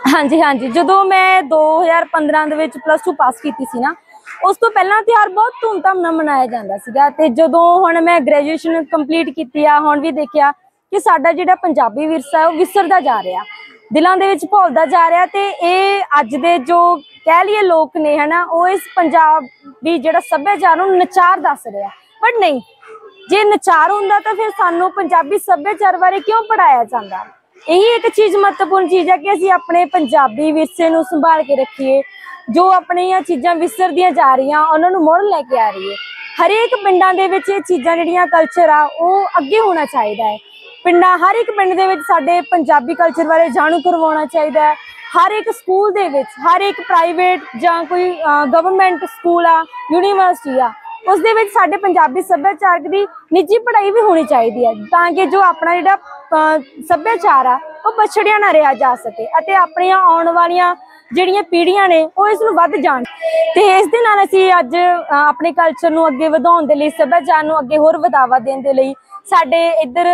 हाँ जी हाँ जी, जो मैं 2015 ਦੇ ਵਿੱਚ +2 ਪਾਸ ਕੀਤੀ ਸੀ ਨਾ, ਉਸ ਤੋਂ ਪਹਿਲਾਂ ਤਿਉਹਾਰ ਬਹੁਤ ਧੂਮਧਾਮ ਨਾਲ ਮਨਾਇਆ ਜਾਂਦਾ ਸੀਗਾ। ਤੇ ਜਦੋਂ ਹੁਣ ਮੈਂ ਗ੍ਰੈਜੂਏਸ਼ਨ ਕੰਪਲੀਟ ਕੀਤੀ ਆ, ਹੁਣ ਵੀ ਦੇਖਿਆ ਕਿ ਸਾਡਾ ਜਿਹੜਾ ਪੰਜਾਬੀ ਵਿਰਸਾ ਉਹ ਵਿਸਰਦਾ ਜਾ ਰਿਹਾ, ਦਿਲਾਂ ਦੇ ਵਿੱਚ ਭੁੱਲਦਾ ਜਾ ਰਿਹਾ। ਤੇ ਇਹ ਅੱਜ ਦੇ ਜੋ ਕਹਿ ਲਈਏ ਲੋਕ ਨੇ ਹਨਾ, ਉਹ ਇਸ ਪੰਜਾਬੀ ਜਿਹੜਾ ਸੱਭਿਆਚਾਰ ਨੂੰ ਨਚਾਰ ਦੱਸ ਰਿਹਾ। ਪਰ ਨਹੀਂ, ਜੇ ਨਚਾਰ ਹੁੰਦਾ ਤਾਂ ਫਿਰ ਸਾਨੂੰ ਪੰਜਾਬੀ ਸੱਭਿਆਚਾਰ ਬਾਰੇ ਕਿਉਂ ਪੜ੍ਹਾਇਆ ਜਾਂਦਾ। यही एक चीज़ महत्वपूर्ण चीज़ है कि असीं अपने पंजाबी विरसे नूं संभाल के रखिए। जो अपनियां चीज़ां विसरदियां जा रही उन्हां नूं मुड़ लैके आ रही है। हरेक पिंडां दे विच ये चीज़ां जिहड़ियां कल्चर आ ओह अगे होना चाहिए है। पिंडां हर एक पिंड दे विच साडे पंजाबी कल्चर बारे जाणू करवाउणा चाहिए है। हर एक स्कूल दे विच, हर एक प्राइवेट जां कोई गवर्नमेंट स्कूल आ, यूनीवर्सिटी आ, उस दे विच साडे पंजाबी सभ्याचार की निजी पढ़ाई भी होनी चाहिए है, ताकि जो अपना जिहड़ा सभ्याचार आ वो पछड़िया ना रहा जा सके अते अपनियां आउण वालियां ਜਿਹੜੀਆਂ ਪੀੜ੍ਹੀਆਂ ਨੇ ਉਹ ਇਸ ਨੂੰ ਵੱਧ ਜਾਣ। ਤੇ ਇਸ ਦੇ ਨਾਲ ਅਸੀਂ ਅੱਜ ਆਪਣੇ ਕਲਚਰ ਨੂੰ ਅੱਗੇ ਵਧਾਉਣ ਦੇ ਲਈ, ਸੱਭਿਆਚਾਰ ਨੂੰ ਅੱਗੇ ਹੋਰ ਵਧਾਵਾ ਦੇਣ ਦੇ ਲਈ ਸਾਡੇ ਇੱਧਰ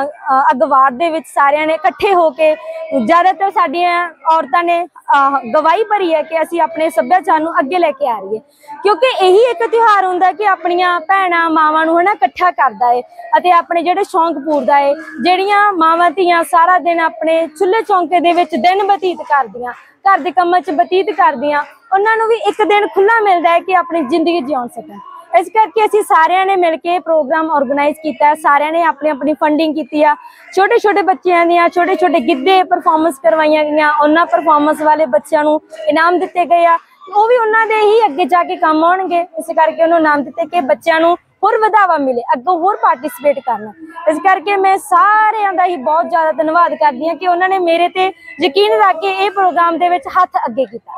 ਅਗਵਾੜ ਦੇ ਵਿੱਚ ਸਾਰਿਆਂ ਨੇ ਇਕੱਠੇ ਹੋ ਕੇ, ਜ਼ਿਆਦਾਤਰ ਸਾਡੀਆਂ ਔਰਤਾਂ ਨੇ ਗਵਾਹੀ ਭਰੀ ਹੈ ਕਿ ਅਸੀਂ ਆਪਣੇ ਸੱਭਿਆਚਾਰ ਨੂੰ ਅੱਗੇ ਲੈ ਕੇ ਆ ਰਹੀਏ। ਕਿਉਂਕਿ ਇਹੀ ਇੱਕ ਤਿਉਹਾਰ ਹੁੰਦਾ ਕਿ ਆਪਣੀਆਂ ਭੈਣਾਂ ਮਾਵਾਂ ਨੂੰ ਹਨਾ ਇਕੱਠਾ ਕਰਦਾ ਹੈ ਅਤੇ ਆਪਣੇ ਜਿਹੜੇ ਸ਼ੌਂਕ ਪੂਰਦਾ ਹੈ। ਜਿਹੜੀਆਂ ਮਾਵਾਂ ਧੀਆਂ ਸਾਰਾ ਦਿਨ ਆਪਣੇ ਚੁੱਲ੍ਹੇ ਚੌਂਕੇ ਦੇ ਵਿੱਚ ਦਿਨ ਬਤੀਤ ਕਰਦੀਆਂ, घर के कामों च बतीत करदियां, उन्होंने भी एक दिन खुला मिलता है कि अपनी जिंदगी जिउ सकन। इस करके असीं सारिਆਂ ने मिल के प्रोग्राम ऑर्गेनाइज किया। सारिਆਂ ने अपनी अपनी फंडिंग की, छोटे छोटे बच्चों दी छोटे छोटे गिद्धे परफॉर्मेंस करवाइयां गईयां। उन्हां परफॉर्मेंस वाले बच्चों नूं इनाम दिते गए आ, वो भी उन्हां दे ही अगे जाके काम आउणगे। इस करके उन्होंने इनाम दिते कि बच्चों नूं होर वधावा मिले, अगों होर पार्टिसिपेट करना। इस करके मैं सारिਆਂ ਦਾ ही बहुत ज़्यादा धन्यवाद करदी हां कि उन्होंने मेरे ते यकीन रख के ये प्रोग्राम दे विच हत्थ अगे कीता।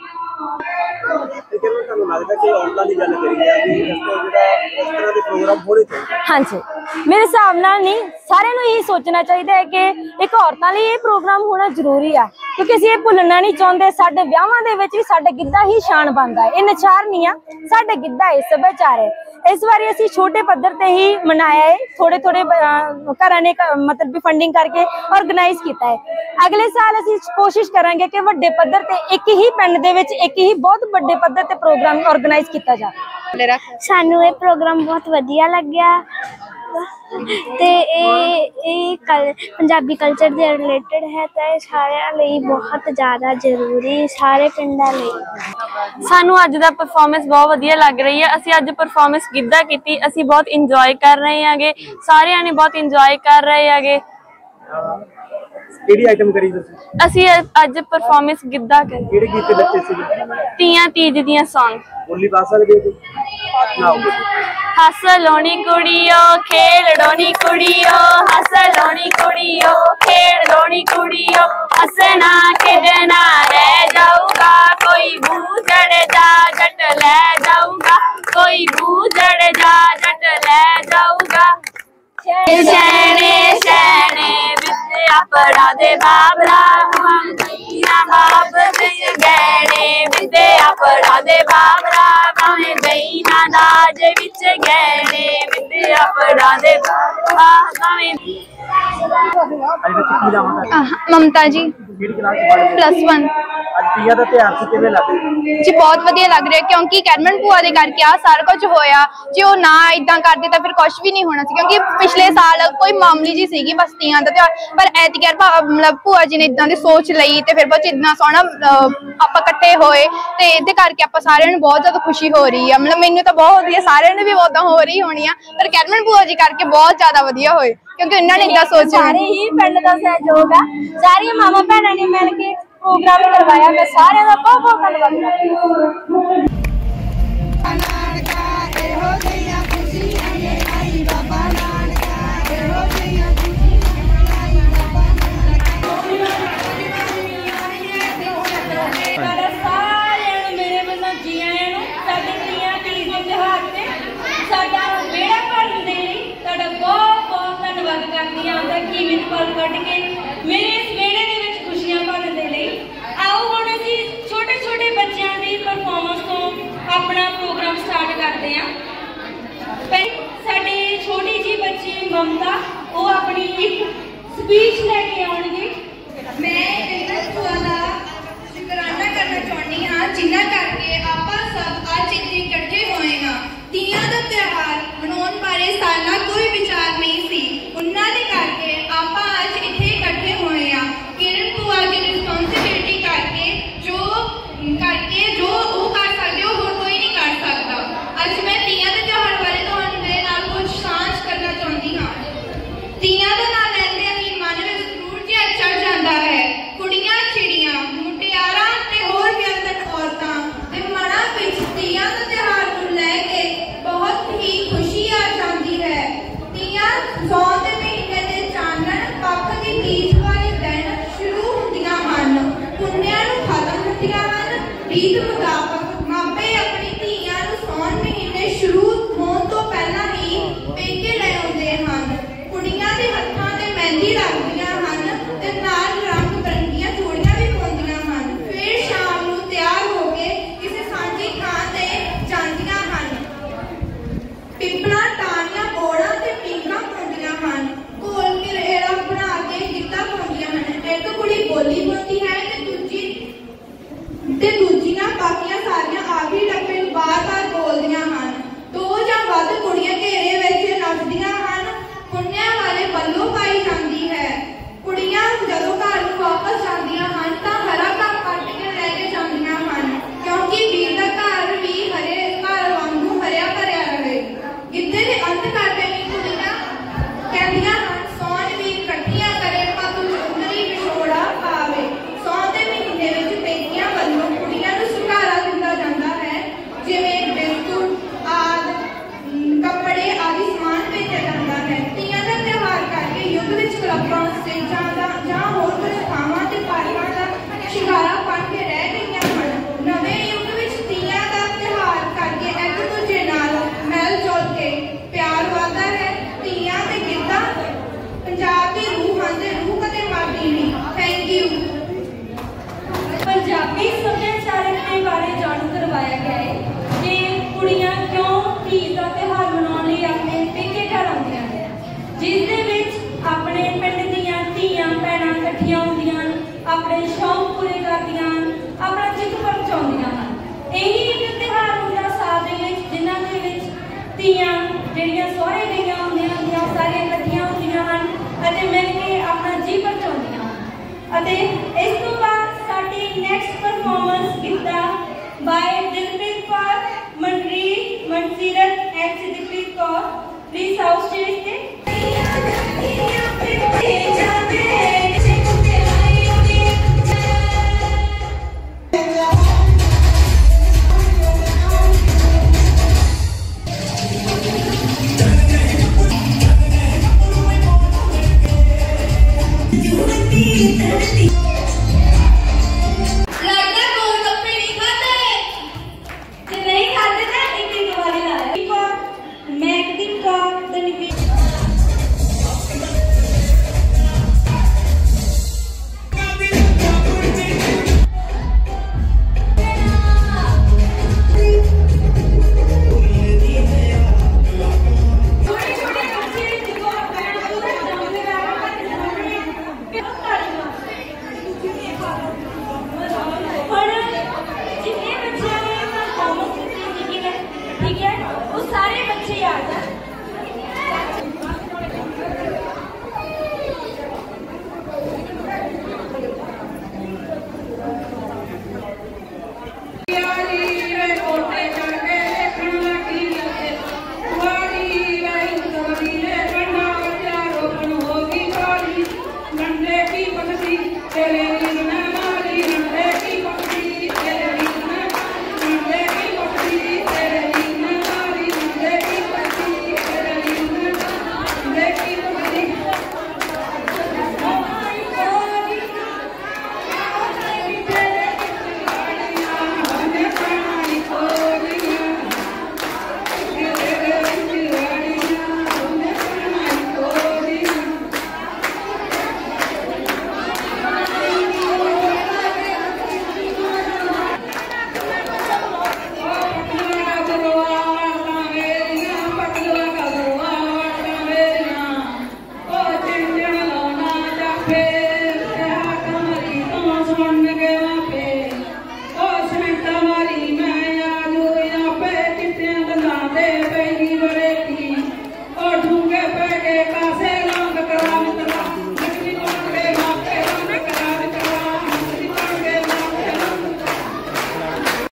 हाँ जी, मेरे हिसाब नाल नहीं, सारिਆਂ ਨੂੰ यही सोचना चाहिए है कि एक औरतां लई ये प्रोग्राम होना जरूरी है, क्योंकि असीं ये भुलना नहीं चाहते। साडे विआहां दे विच भी साडा गिद्धा ही शान बनदा है, ये नचार नहीं आ, साडा गिद्धा है, सभ्याचार है। इस बार असीं छोटे पद्धर ते ही मनाया है, थोड़े थोड़े घरां ने मतलब भी फंडिंग करके ऑर्गेनाइज किया है। अगले साल असीं कोशिश करांगे कि वड्डे पद्धर ते एक ही पिंड दे विच एक ही बहुत वड्डे पद्धर ते प्रोग्राम ऑर्गेनाइज किया जाए। सानू ये प्रोग्राम बहुत वधिया लग्या ते पंजाबी कल्चर दे रिलेटेड है, तो सारिਆਂ ਲਈ बहुत ज़्यादा जरूरी, सारे पिंडां ਲਈ। सानू अज दा परफॉर्मेंस बहुत वधिया लग रही है। असी अज परफॉर्मेंस गिद्धा कीती, असी बहुत इंजॉय कर रहे हैं, सारिਆਂ ने बहुत इंजॉय कर रहे हैं। आइटम करी असी अज परफॉर्मेंस गिद्धा करी, तियां तीज दियां सॉन्ग बोली पा सकदे हो ना? हस लोनी कुड़ियो खेल लोनी कुड़ियो, हस लोनी कुड़ियो खेल लोनी कुड़ियो, हसना खिजना रह जाऊगा, कोई बूझड़ जा जट ले जाऊगा, कोई बूझड़ जा जट ले जाऊगा। शैने शैने विद्या पढ़ा दे बाबरा, ना बाप गहने विद्या पढ़ा दे बाबरा, भावे बहना दाज विच गहने विद्या पढ़ा दे भावे। ममता जी +1 जी बहुत वधिया लग रहा है, क्योंकि कैरमन भूआ दे करके आ सारा कुछ होया। जे वो ना इदां करदे तां फिर कुछ भी नहीं होना सी, क्योंकि पिछले साल कोई मामूली जी सीगी बस तियां दा त्योहार, पर ऐतकी मतलब भूआ जी ने इदां दी सोच लई ते फिर बहुत इतना सोहना आपां इकट्ठे होए ते इहदे करके आपां सारिਆਂ ਨੂੰ बहुत ज़्यादा खुशी हो रही है। मतलब मैनूं तां बहुत वधिया, सारिਆਂ ਨੂੰ भी बहुत हो रही होनी है, पर कैरमन भूआ जी करके बहुत ज़्यादा वधिया होए, क्योंकि इन्होंने इदा सोच सारे ही पिंड का सहयोग है, सारिया मावा भैनों ने मिल के प्रोग्राम करवाया। मैं सारे का बहुत बहुत धन्यवाद करती हूं। मेरे इस मेले दे विच खुशियां भरन दे लई आओ हुण असीं छोटे छोटे बच्चों की परफॉर्मेंस तो अपना प्रोग्राम स्टार्ट करते हैं। साडी छोटी जी बच्ची ममता वो अपनी एक स्पीच लैके आउणगे। मैं ਰੀਤ ਮੁਤਾਬਕ ਮਾਪੇ ਆਪਣੀ ਧੀਆਂ ਨੂੰ ਸਾਉਣ ਮਹੀਨੇ ਸ਼ੁਰੂ ਹੋਣ ਤੋਂ ਪਹਿਲਾਂ ਹੀ ਪੇਕੇ ਲੈ ਆਉਂਦੇ ਹਨ। ਕੁੜੀਆਂ ਦੇ ਹੱਥਾਂ ਤੇ ਮਹਿੰਦੀ ਲੱਗਦੀਆਂ ਹਨ ਤੇ ਨਾਲ ਰੰਗ ਬਰੰਗੀਆਂ ਚੂੜੀਆਂ ਵੀ ਪਾਉਂਦੀਆਂ ਹਨ। ਫਿਰ ਸ਼ਾਮ ਨੂੰ ਤਿਆਰ ਹੋ ਕੇ ਕਿਸੇ ਸਾਂਝੀ ਥਾਂ ਤੇ ਜਾਂਦੀਆਂ ਹਨ। ਪਿੱਪਲਾਂ, ਟਾਹਣੀਆਂ, ਬੋੜਾਂ ਤੇ ਪੀਂਘਾਂ ਪਾਉਂਦੀਆਂ ਹਨ। ਘੋਲ ਘੇਰਾ ਬਣਾ ਕੇ ਗਿੱਧਾ ਪਾਉਂਦੀਆਂ ਹਨ। ਇੱਕ ਕੁੜੀ ਬੋਲੀ ਪਾਉਂਦੀ ਹੈ ਤੇ ਦੂਜੀਆਂ ਬਾਕੀਆਂ ਸਾਰੀਆਂ ਆਖਰੀ ਟੱਪੇ ਨੂੰ ਬਾਰ-ਬਾਰ ਬੋਲਦੀਆਂ ਹਨ। 2 ਜਾਂ ਵੱਧ ਕੁੜੀਆਂ ਘੇਰੇ ਵਿੱਚ ਨੱਚਦੀਆਂ ਹਨ। ਪੁੰਨਿਆਂ ਵਾਲੇ ਪੱਲੋਂ ਪਾਈ ਜਾਂਦੀ ਹੈ। ਕੁੜੀਆਂ ਜਦੋਂ ਘਰ ਨੂੰ ਵਾਪਸ ਜਾਂਦੀਆਂ ਹਨ ਤਾਂ ਹਰਾ ਘਰ ਕੱਟ ਕੇ ਲੈ ਕੇ ਜਾਂਦੀਆਂ ਹਨ, ਕਿਉਂਕਿ ਵੀਰ ਦਾ ਘਰ ਵੀ ਹਰੇ ਘਰ ਵਾਂਗੂ ਹਰਿਆ ਭਰਿਆ ਰਹੇ। ਗਿੱਧੇ ਦੇ ਅੰਤ ਕਰਦੇ ਹੀ ਕੁੜੀਆਂ ਕਹਿੰਦੀਆਂ ਹਨ, ਸੌਣ ਵੀ ਇਕੱਠੀਆਂ ਕਰੇ ਪਤ ਸੁੰਦਰੀ ਵਿਛੋੜਾ ਪਾਵੇ। ਸੌਣ ਦੇ ਮਹੀਨੇ ਵਿੱਚ ਪੇਕਿਆਂ ਵੱਲੋਂ ਕੁੜੀਆਂ ਨੂੰ ਸੁਹਾਰਾ ਦਿੱਤਾ ਜਾਂਦਾ ਹੈ, ਜਿਵੇਂ ਬਿਸਕੁਟ ਆਦਿ, ਕੱਪੜੇ ਆਦਿ ਸਮਾਨ ਭੇਜਿਆ ਜਾਂਦਾ ਹੈ। ਤੀਆਂ ਦਾ ਤਿਉਹਾਰ ਕਰਕੇ ਯੁੱਗ ਵਿੱਚ ਕਲੱਬਾਂ, ਸਟੇਜਾਂ ਜਾਂ ਹੋਰ ਕੁਝ ਥਾਵਾਂ ਤੇ ਪਾਰਕਾਂ ਦਾ ਸ਼ਿੰਗਾਰਾ ਬਣ ਕੇ ਰਹਿ ਗਈਆਂ ਹਨ। ਨਵੇਂ ਯੁੱਗ ਵਿੱਚ ਤੀਆਂ ਦਾ ਤਿਉਹਾਰ ਕਰਕੇ ਇੱਕ ਦੂਜੇ ਨਾਲ ਮਿਲ ਜੁਲ ਕੇ ਪਿਆਰ ਵਧਦਾ ਹੈ। ਤੀਆਂ ਤੇ ਗਿੱਧਾ ਪੰਜਾਬ ਦੀ ਰੂਹ ਹਨ ਤੇ ਰੂਹ ਕਦੇ ਮਰਦੀ ਨਹੀਂ। Thank you. ਪੰਜਾਬੀ ਸੱਭਿਆਚਾਰਕ ਦੇ ਬਾਰੇ ਜਾਣੂ ਕਰਵਾਇਆ ਗਿਆ ਹੈ ਕਿ ਕੁੜੀਆਂ ਕਿਉਂ ਧੀ ਦਾ ਤਿਉਹਾਰ ਮਨਾਉਣ ਲਈ ਆਪਣੇ ਪੇਕੇ ਘਰ ਆਉਂਦੀਆਂ ਨੇ, ਜਿਸ ਦੇ ਵਿੱਚ ਆਪਣੇ ਪਿੰਡ ਦੀਆਂ ਧੀਆਂ ਭੈਣਾਂ ਇਕੱਠੀਆਂ ਹੁੰਦੀਆਂ ਹਨ, ਆਪਣੇ ਸ਼ੌਂਕ ਪੂਰੇ ਕਰਦੀਆਂ ਹਨ, ਆਪਣਾ ਚਿੱਤ ਪਰਚਾਉਂਦੀਆਂ ਹਨ। ਇਹੀ ਇੱਕ ਤਿਉਹਾਰ ਹੁੰਦਾ ਸਾਲ ਦੇ ਵਿੱਚ, ਜਿਨ੍ਹਾਂ ਦੇ ਵਿੱਚ ਧੀਆਂ ਜਿਹੜੀਆਂ ਸਹੁਰੇ ਗਈਆਂ ਹੁੰਦੀਆਂ ਸਾਰੀਆਂ ਇਕੱਠੀਆਂ ਹੁੰਦੀਆਂ ਹਨ ਅਤੇ ਮਿਲ ਕੇ ਆਪਣਾ ਜੀ ਪਰਚਾਉਂਦੀਆਂ ਹਨ। ਅਤੇ ਇਸ ਤੋਂ ਬਾਅਦ ਸਾਡੀ next performance giddha by Dilpreet Kaur, Manreet, Mansirat and Sidakpreet Kaur. Please ਆਓ ਸਟੇਜ ਤੇ।